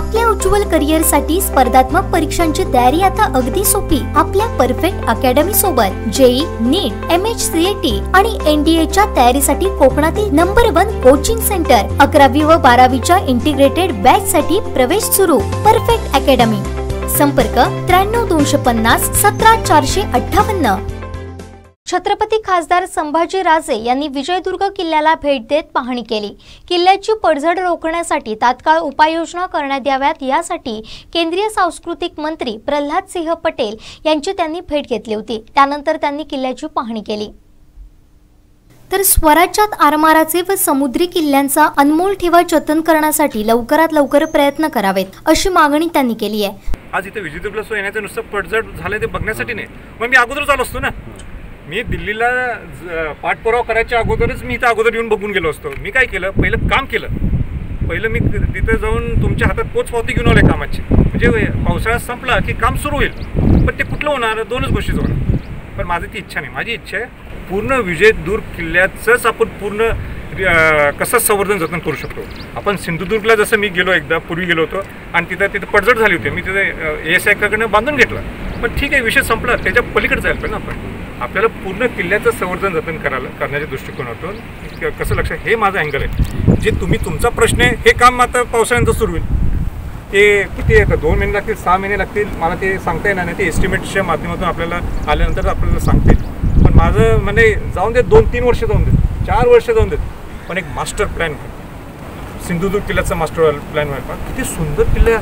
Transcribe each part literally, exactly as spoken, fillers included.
आपल्या उज्ज्वल करिअरसाठी स्पर्धात्मक परीक्षांची तयारी आता अगदी सोपी आपल्या परफेक्ट अकॅडमी सोबत। JEE, NEET, M H C A T आणि एन डी ए च्या तयारीसाठी कोकणातील नंबर वन कोचिंग सेंटर। अकरावी व बारावीच्या इंटिग्रेटेड बॅच साठी प्रवेश सुरू। Perfect academy. संपर्क त्र्याण्णव दोनशे पन्नास सतरा चारशे अठ्ठावन्न। छत्रपती खासदार संभाजी राजे यांनी विजयदुर्ग किल्ल्याला भेट देत पाहणी केली। किल्ल्याची पडझड रोखण्यासाठी तात्काळ उपाययोजना करण्यात याव्यात यासाठी केंद्रीय सांस्कृतिक मंत्री प्रल्हाद सिंह पटेल यांची त्यांनी भेट घेतली होती। त्यानंतर त्यांनी किल्ल्याची पाहणी केली। तर स्वराज्यात आरमाराचे व समुद्री किल्ल्यांचा अनमोल ठेवा जतन करण्यासाठी लवकरात लवकर प्रयत्न करावेत अशी मागणी त्यांनी केली आहे। आज इथे विजयदुर्गला सो येण्याचं नुसतं पडझड झाले ते बघण्यासाठी नाही, मग मी अगोदर चालू असतो ना। मी दिल्लीला पाठपुरावा करायच्या अगोदरच मी इथं अगोदर येऊन बघून गेलो असतो। मी काय केलं, पहिलं काम केलं। पहिलं मी तिथे जाऊन तुमच्या हातात पोचपावती घेऊन आले कामाची, म्हणजे पावसाळा संपला की काम सुरू होईल। पण ते कुठलं होणार, दोनच गोष्टीच होणार। पण माझी ती इच्छा नाही, माझी इच्छा आहे पूर्ण विजयदुर्ग किल्ल्याचंच आपण पूर्ण कसं संवर्धन जतन करू शकतो। आपण सिंधुदुर्गला जसं मी गेलो, एकदा पूर्वी गेलो होतो आणि तिथं तिथं पडझड झाली होती, मी तिथे ए एस आयकडनं बांधून घेतला। पण ठीक आहे, विषय संपला, त्याच्या पलीकडे जायला पाहिजे ना आपण। आपल्याला पूर्ण किल्ल्याचं संवर्धन जतन करायला करण्याच्या दृष्टिकोनातून कसं लक्षात, हे माझं अँगल आहे। जे तुम्ही तुमचा प्रश्न आहे हे काम आता पावसाळ्यानंतर सुरू होईल। ते किती येतं, दोन महिने लागतील, सहा महिने लागतील, मला ते सांगता येणार नाही। ते एस्टिमेटच्या माध्यमातून आपल्याला आल्यानंतर आपल्याला सांगतील। पण माझं म्हणजे जाऊन देत, दोन तीन वर्ष जाऊन देत, चार वर्ष जाऊन देत, पण एक मास्टर प्लॅन, सिंधुदुर्ग किल्ल्याचा मास्टर प्लॅन व्हायला। किती सुंदर किल्ला,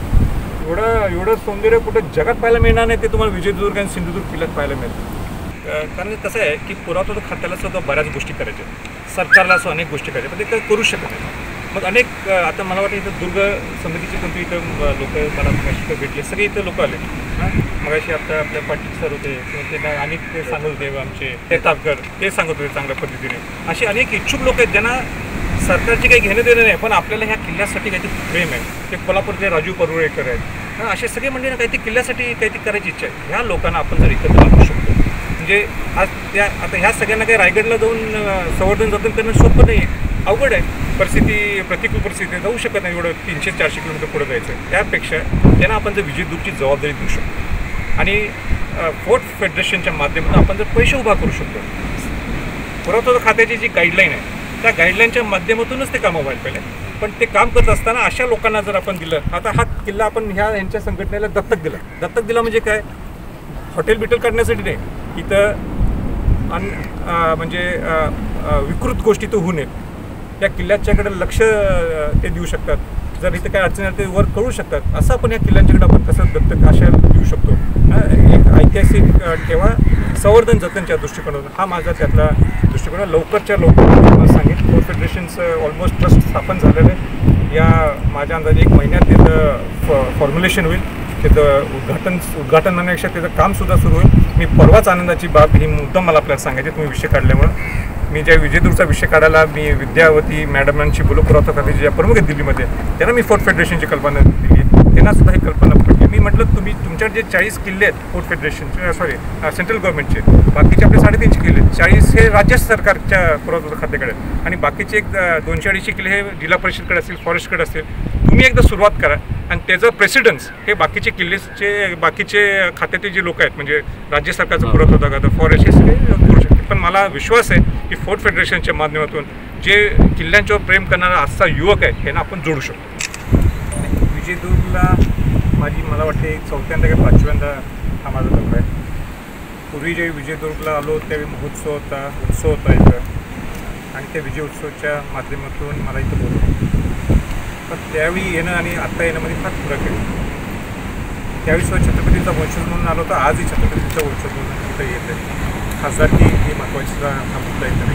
एवढं एवढं सौंदर्य कुठं जगात पाहायला मिळणार नाही, ते तुम्हाला विजयदुर्ग आणि सिंधुदुर्ग किल्ल्यात पाहायला मिळतं। कारण कसं आहे की पुरातत्व खात्याला सुद्धा बऱ्याच गोष्टी करायच्या, सरकारला असं अनेक गोष्टी करायच्या, पण ते काही करू शकत नाही। मग अनेक आता मला वाटतं इथं दुर्ग समितीचे कोणते इथं लोक मला मगाशी भेटले, सगळे इथं लोक आले। हां, मगाशी आता आपल्या पाटील सर होते, त्यांना अनेक ते सांगत होते, आमचे ते तापकर ते सांगत होते चांगल्या पद्धतीने। असे अनेक इच्छुक लोक आहेत ज्यांना सरकारची काही घेणं देणं नाही, पण आपल्याला ह्या किल्ल्यासाठी काहीतरी प्रेम आहे। ते कोल्हापूरचे राजू परुळेकर आहेत, हां, असे सगळे म्हणजे ना काहीतरी किल्ल्यासाठी काहीतरी करायची इच्छा आहे। ह्या लोकांना आपण जर एकत्र आणू शकतो, म्हणजे आज त्या आता ह्या सगळ्यांना काही रायगडला जाऊन संवर्धन जतन करणं सोपं नाही आहे, अवघड आहे। परिस्थिती प्रतिकूल परिस्थिती जाऊ शकत नाही, एवढं तीनशे चारशे किलोमीटर पुढे जायचं। त्यापेक्षा त्यांना आपण जर विजयदुर्गची जबाबदारी देऊ शकतो आणि फोर्ट फेडरेशनच्या माध्यमातून आपण जर पैसे उभा करू शकतो। पुरातत्व खात्याची जी गाईडलाईन आहे त्या गाईडलाईनच्या माध्यमातूनच ते कामं व्हायला पाहिजे। पण ते काम करत असताना अशा लोकांना जर आपण दिलं, आता हा किल्ला आपण ह्या यांच्या संघटनेला दत्तक दिला, दत्तक दिला म्हणजे काय, हॉटेल बिटेल करण्यासाठी नाही, इथं अन म्हणजे विकृत गोष्टी तर होऊ नयेत, त्या किल्ल्याच्याकडे लक्ष ते देऊ शकतात। जर इथं काय अडचणी आल्या ते वर कळू शकतात, असं आपण या किल्ल्यांच्याकडे आपण कसं दत्तक अशा देऊ शकतो। एक ऐतिहासिक ठेवा संवर्धन जतनच्या दृष्टिकोनातून हा माझा त्यातला दृष्टिकोन। लवकरच्या लवकर सांगेल, फोर्ट फेडरेशनचं ऑलमोस्ट ट्रस्ट स्थापन झालेलं आहे। या माझ्या अंदाजे एक महिन्यात त्याचं फॉर्म्युलेशन होईल, त्याचं उद्घाटन उद्घाटन होण्यापेक्षा त्याचं कामसुद्धा सुरू होईल। मी परवाच आनंदाची बाब ही मुद्दाम मला आपल्याला सांगायची, तुम्ही विषय काढल्यामुळं। मी ज्या विजयदुर्गचा विषय काढायला मी विद्यावती मॅडमांशी बोलू, पुरातत्व खात्याचे ज्या प्रमुख आहेत दिल्लीमध्ये, त्यांना मी फोर्ट फेडरेशनची कल्पना दिली, त्यांना सुद्धा ही कल्पना पडली। मी म्हटलं तुम्ही तुमच्याकडे जे चाळीस किल्ले आहेत फोर्ट फेडरेशनचे, सॉरी सेंट्रल गव्हर्नमेंटचे, बाकीचे आपले साडेतीनशे किल्ले, चाळीस हे राज्य सरकारच्या पुरातत्व खात्याकडे, आणि बाकीचे एक दोनशे अडीचशे किल्ले हे जिल्हा परिषदकडे असतील, फॉरेस्टकडे असतील। तुम्ही एकदा सुरुवात करा आणि त्याचं प्रेसिडेन्स हे बाकीचे किल्लेचे बाकीचे खात्याचे जे लोक आहेत, म्हणजे राज्य सरकारचं पुरातत्व खातं, फॉरेस्ट, हे सगळे करू शकते। पण मला विश्वास आहे की फोर्ट फेडरेशनच्या माध्यमातून जे किल्ल्यांच्यावर प्रेम करणारा आजचा युवक आहे ह्यांना आपण जोडू शकतो। विजयदुर्गला माझी मला वाटते चौथ्यांदा किंवा पाचव्यांदा हा माझा दौरा आहे। पूर्वी जे विजयदुर्गला आलो त्यावेळी महोत्सव होता, उत्सव होता इथं, आणि त्या विजय उत्सवाच्या माध्यमातून मला इथं बोलवलं। पण त्यावेळी येणं आणि आत्ता येण्यामध्ये फार फरक आहे। त्यावेळी सुद्धा छत्रपतीचा वंशज म्हणून आलो होता, आजही छत्रपतीचा वंशज म्हणून इथं येत आहे। खासदारकी ही महत्त्वाची हा मुद्दा इथं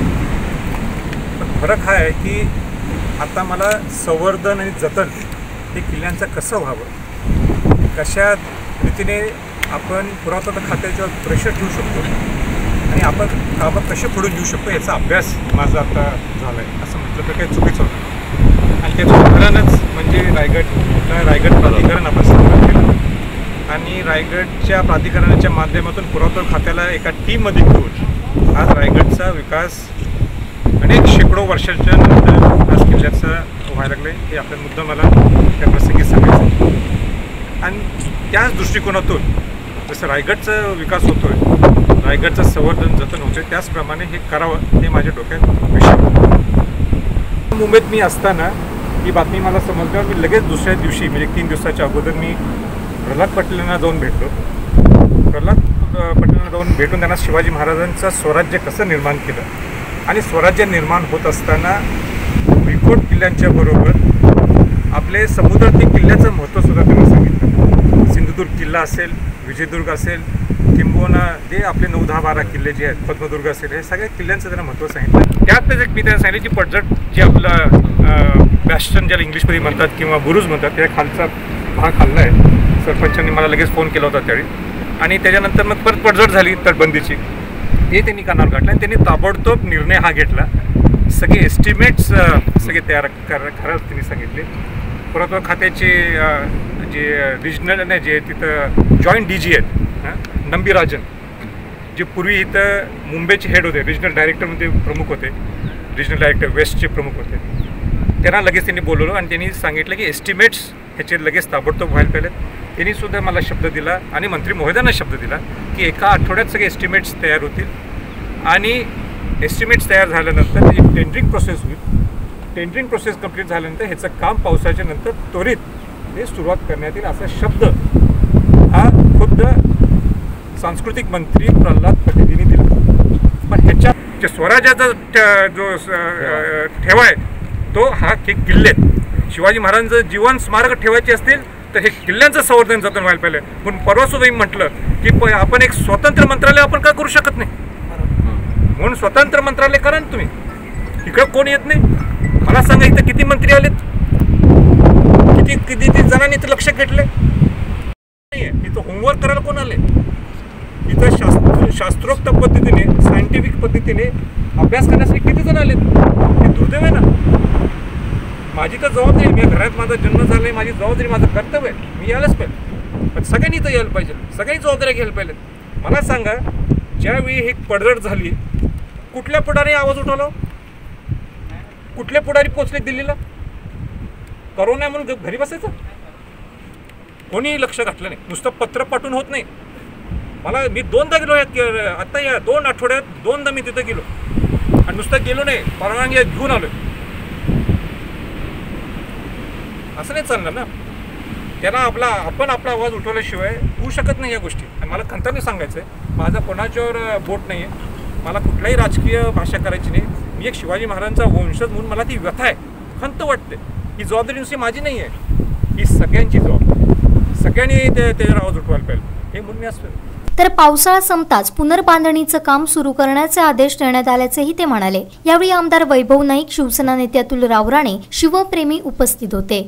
नाही, पण फरक हा आहे की आता मला संवर्धन आणि जतन हे किल्ल्यांचं कसं व्हावं, कशा रीतीने आपण पुरातत्व खात्याच्यावर प्रेशर ठेवू शकतो आणि आपण कामं कसे पुढे घेऊ शकतो याचा अभ्यास माझा आता झाला आहे, असं म्हटलं तर काही चुकीचं होतं। आणि त्याच्या उदाहरणच म्हणजे रायगड रायगड प्राधिकरण आपण स्थापन केलं, आणि रायगडच्या प्राधिकरणाच्या माध्यमातून पुरातत्व खात्याला एका टीममध्ये घेऊन आज रायगडचा विकास अनेक शेकडो वर्षाच्या नंतर आज किल्ल्याचा व्हायला लागले। हे आपल्या मुद्दा मला त्या प्रसंगी सांगायचं। दृष्टिकोनातून जसं रायगडचा विकास होतोय, रायगडचं संवर्धन जतन होतोय, त्याचप्रमाणे हे करावं हे माझ्या डोक्यात विषय. मुंबईत मी असताना ही बातमी मला समजल्यावर मी लगेच दुसऱ्या दिवशी म्हणजे तीन दिवसाच्या अगोदर मी प्रल्हाद पाटीलांना जाऊन भेटलो. प्रल्हाद पाटीलांना जाऊन भेटून त्यांना शिवाजी महाराजांचं स्वराज्य कसं निर्माण केलं आणि स्वराज्य निर्माण होत असताना विकोट किल्ल्यांच्या बरोबर आपले समुद्रातील किल्ल्याचं महत्त्वसुद्धा त्यांना सांगितलं. सिंधुदुर्ग किल्ला असेल, विजयदुर्ग असेल, किंबहुना जे आपले नऊ दहा बारा किल्ले जे आहेत, पद्मदुर्ग असेल, हे सगळ्या किल्ल्यांचं त्यांना महत्त्व सांगितलं. त्यातच एक मी त्यांना सांगितलं की पडझड जे आपलं बॅस्टन ज्याला इंग्लिशमध्ये म्हणतात किंवा बुरुज म्हणतात, त्या खालचा भाग खाल्ला आहे. सरपंचांनी मला लगेच फोन केला होता त्यावेळी आणि त्याच्यानंतर मग परत पडझड झाली तटबंदीची, ते त्यांनी कानावर काढलं आणि त्यांनी ताबडतोब निर्णय हा घेतला. सगळे एस्टिमेट्स सगळे तयार कर करायला त्यांनी सांगितले. पुरातत्व खात्याचे जे रिजनल नाही जे तिथं जॉईंट डी जी आहेत नंबीराजन, जे पूर्वी इथं मुंबईचे हेड होते, रिजनल डायरेक्टरमध्ये प्रमुख होते, रिजनल डायरेक्टर वेस्टचे प्रमुख होते, त्यांना लगेच त्यांनी बोलवलं आणि त्यांनी सांगितलं की एस्टिमेट्स ह्याचे लगेच ताबडतोब व्हायला पाहिजेत. त्यांनीसुद्धा मला शब्द दिला आणि मंत्री महोदयांना शब्द दिला की एका आठवड्यात सगळे एस्टिमेट्स तयार होतील आणि एस्टिमेट्स तयार झाल्यानंतर एक टेंडरिंग प्रोसेस होईल. टेंडरिंग प्रोसेस कंप्लीट झाल्यानंतर ह्याचं काम पावसाच्या नंतर त्वरित हे सुरुवात करण्यात येईल असा शब्द हा खुद्द सांस्कृतिक मंत्री प्रल्हाद पटेलांनी दिला. पण ह्याच्या जे स्वराज्याचा जो ठेवा आहे तो हा हे किल्ले, शिवाजी महाराजांचं जीवन स्मारक ठेवायचे असतील तर हे किल्ल्यांचं संवर्धन जतन व्हायला पाहिजे. पण परवासुद्धा म्हटलं की आपण एक स्वतंत्र मंत्रालय आपण का करू शकत नाही, म्हणून स्वतंत्र मंत्रालय करा ना तुम्ही. इकडं कोण येत नाही. मला सांगा इथं किती मंत्री आलेत, किती किती जणांनी इथं लक्ष घेतले नाही. इथं होमवर्क करायला कोण आले, इथं शास्त्र शास्त्रोक्त पद्धतीने सायंटिफिक पद्धतीने अभ्यास करण्यासाठी किती जण आलेत. हे दुर्दैव आहे ना. माझी तर जबाबदारी, मी घरात माझा जन्म झाला आहे, माझी जबाबदारी, माझं कर्तव्य आहे, मी यायलाच पाहिजे. पण सगळ्यांनी इथं यायला पाहिजे, सगळ्यांनी जबाबदाऱ्या घ्यायला पाहिजेत. मला सांगा ज्यावेळी ही पडझड झाली कुठल्या पुढारी आवाज उठवला, कुठले पुढारी पोचले दिल्लीला, करोना म्हणून घरी बसायचं, कोणी लक्ष घातलं नाही. नुसतं पत्र पाठवून होत नाही. मला मी दोनदा गेलो आता या दोन आठवड्यात दोनदा मी तिथं गेलो आणि नुसतं गेलो नाही, परवानगी घेऊन आलो. असं नाही चालणार ना. त्यांना आपला आपण आपला आवाज उठवल्याशिवाय होऊ शकत नाही या गोष्टी. आणि मला खंताने सांगायचं आहे, माझा कोणाच्यावर बोट नाही आहे, मला कुठलाही राजकीय भाषा करायची नाही. मी एक शिवाजी महाराजांचा वंशज म्हणून मला ती व्यथा आहे, खंत वाटते. ही जबाबदारी नुसती माझी नाही आहे, ही सगळ्यांची जबाबदारी. सगळ्यांनी ते त्याच्यावर आवाज उठवायला पाहिजे हे म्हणून मी असतो. तर पावसाळा संपताच पुनर्बांधणीचं काम सुरू करण्याचे आदेश देण्यात आल्याचेही ते म्हणाले. यावेळी आमदार वैभव नाईक, शिवसेना नेते अतुल रावराणे, शिवप्रेमी उपस्थित होते.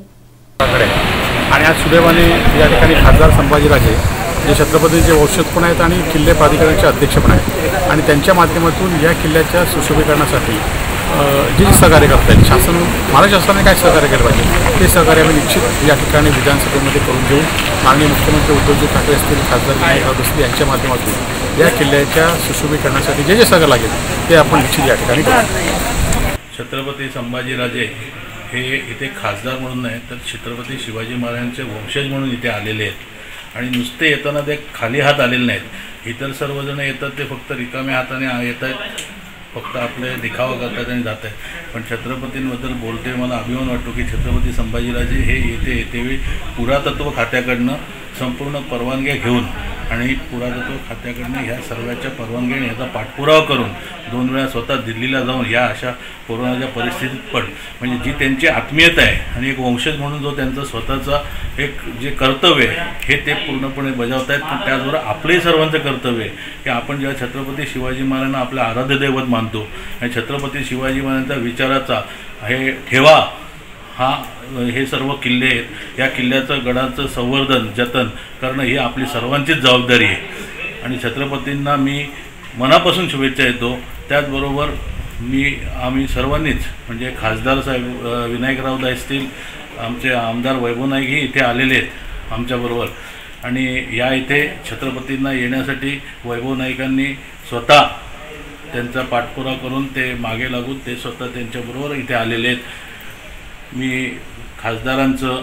आणि आज सुदैवाने या ठिकाणी खासदार संभाजीराजे जे छत्रपतींचे वंशज पण आहेत आणि किल्ले प्राधिकरणाचे अध्यक्ष पण आहेत आणि त्यांच्या माध्यमातून या किल्ल्याच्या सुशोभीकरणासाठी जे जे सहकार्य करत आहेत, शासन महाराष्ट्र शासनाने काय सहकार्य केलं पाहिजे ते सहकार्य आम्ही निश्चित या ठिकाणी विधानसभेमध्ये करून देऊ. माननीय मुख्यमंत्री उद्धवजी ठाकरे असतील, खासदार विनायकराव असतील यांच्या माध्यमातून या किल्ल्याच्या सुशोभीकरणासाठी जे जे सहकार्य लागेल ते आपण निश्चित या ठिकाणी करू. छत्रपती संभाजीराजे हे इथे खासदार म्हणून नाही तर छत्रपती शिवाजी महाराजांचे वंशज म्हणून इथे आलेले आहेत आणि नुसते येताना ते खाली हात आलेले नाहीत. इतर सर्वजण येतात ते फक्त रिकाम्या हाताने येत आहेत, फक्त आपले दिखावा करतात आणि जात आहेत. पण छत्रपतींबद्दल बोलते मला अभिमान वाटतो की छत्रपती संभाजीराजे हे येथे येतेवेळी पुरातत्व खात्याकडनं संपूर्ण परवानग्या घेऊन आणि पुरातत्व खात्याकडनं ह्या सर्वांच्या परवानग्याने ह्याचा पाठपुरावा करून दोन वेळा स्वतः दिल्लीला जाऊन या अशा कोरोनाच्या परिस्थितीत पण म्हणजे जी त्यांची आत्मीयता आहे आणि एक वंशज म्हणून जो त्यांचा स्वतःचा एक जे कर्तव्य आहे हे ते पूर्णपणे बजावत आहेत. पण त्याचबरोबर आपलंही सर्वांचं कर्तव्य आहे की आपण जेव्हा छत्रपती शिवाजी महाराजांना आपलं आराध्य दैवत मानतो आणि छत्रपती शिवाजी महाराजांच्या विचाराचा हे ठेवा हा हे सर्व किल्ले आहेत, या किल्ल्याचं गडाचं संवर्धन जतन करणं ही आपली सर्वांचीच जबाबदारी आहे आणि छत्रपतींना मी मनापासून शुभेच्छा देतो. त्याचबरोबर मी आम्ही सर्वांनीच म्हणजे खासदार साहेब विनायकराव असतील, आमचे आमदार वैभव नाईकही इथे आलेले आहेत आमच्याबरोबर आणि या इथे छत्रपतींना येण्यासाठी वैभव नाईकांनी स्वतः त्यांचा पाठपुरावा करून ते मागे लागून ते स्वतः त्यांच्याबरोबर इथे आलेले आहेत. मी खासदारांचं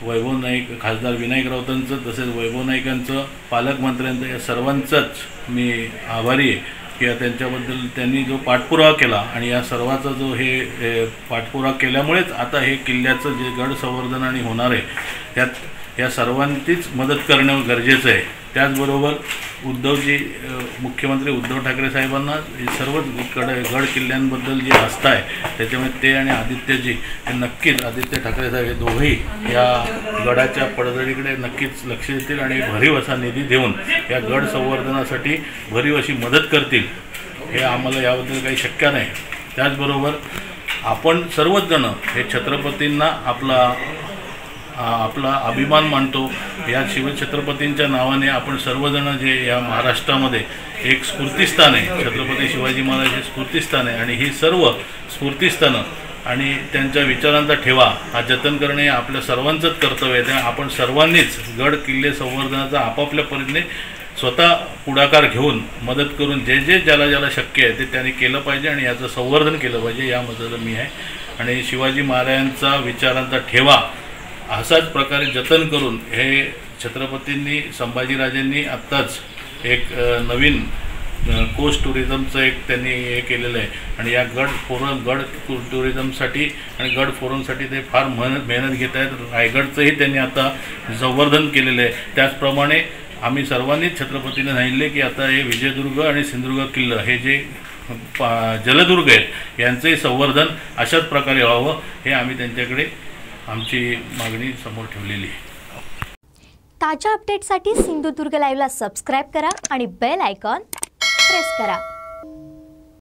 वैभव नाईक, खासदार विनायक राऊतांचं, तसेच वैभव नाईकांचं, पालकमंत्र्यांचं, या सर्वांचाच मी आभारी आहे की त्यांच्याबद्दल त्यांनी जो पाठपुरावा केला आणि या सर्वाचा जो हे पाठपुरावा केल्यामुळेच आता हे किल्ल्याचं जे गड संवर्धन आणि होणार आहे त्यात या सर्वांचीच मदत करणं गरजेचं आहे। त्याचबरोबर उद्धवजी मुख्यमंत्री उद्धव ठाकरे साहेबांना सर्वच गड गड किल्ल्यांबद्दल जी आस्था आहे त्याच्यामुळे ते आणि आदित्यजी हे नक्कीच, आदित्य ठाकरे साहेब हे दोघेही या गडाच्या पडझडीकडे नक्कीच लक्ष देतील आणि भरीव असा निधी देऊन या गड संवर्धनासाठी भरीव अशी मदत करतील, हे आम्हाला याबद्दल काही शक्य नाही। त्याचबरोबर आपण सर्वच जण हे छत्रपतींना आपला आपला अभिमान मानतो। या शिवछत्रपतींच्या नावाने आपण सर्वजण जे या महाराष्ट्रामध्ये एक स्फूर्तिस्थान आहे, छत्रपती शिवाजी महाराज हे स्फूर्तिस्थान आहे आणि ही सर्व स्फूर्तिस्थानं आणि त्यांच्या विचारांचा ठेवा हा जतन करणे आपल्या सर्वांचंच कर्तव्य आहे। त्यामुळे आपण सर्वांनीच गड किल्ले संवर्धनाचा आपापल्या परीने स्वतः पुढाकार घेऊन मदत करून जे जे ज्याला ज्याला शक्य आहे ते त्यांनी केलं पाहिजे आणि याचं संवर्धन केलं पाहिजे, या मदत मी आहे। आणि शिवाजी महाराजांचा विचारांचा ठेवा असाच प्रकारे जतन करून हे छत्रपतींनी संभाजीराजांनी आत्ताच एक नवीन कोस्ट टुरिझमचं एक त्यांनी हे केलेलं आहे आणि या गड फोरम गड टुरिझमसाठी आणि गड फोरमसाठी ते फार मेहनत मेहनत घेत आहेत। रायगडचंही त्यांनी आता संवर्धन केलेलं आहे। त्याचप्रमाणे आम्ही सर्वांनीच छत्रपतींना सांगितले की आता हे विजयदुर्ग आणि सिंधुदुर्ग किल्ला हे जे जलदुर्ग आहेत यांचंही संवर्धन अशाच प्रकारे व्हावं, हे आम्ही त्यांच्याकडे आमची मागणी समोर ठेवलेली आहे। ताज्या अपडेटसाठी सिंधुदुर्ग लाईव्हला सबस्क्राइब करा आणि बेल आयकॉन प्रेस करा।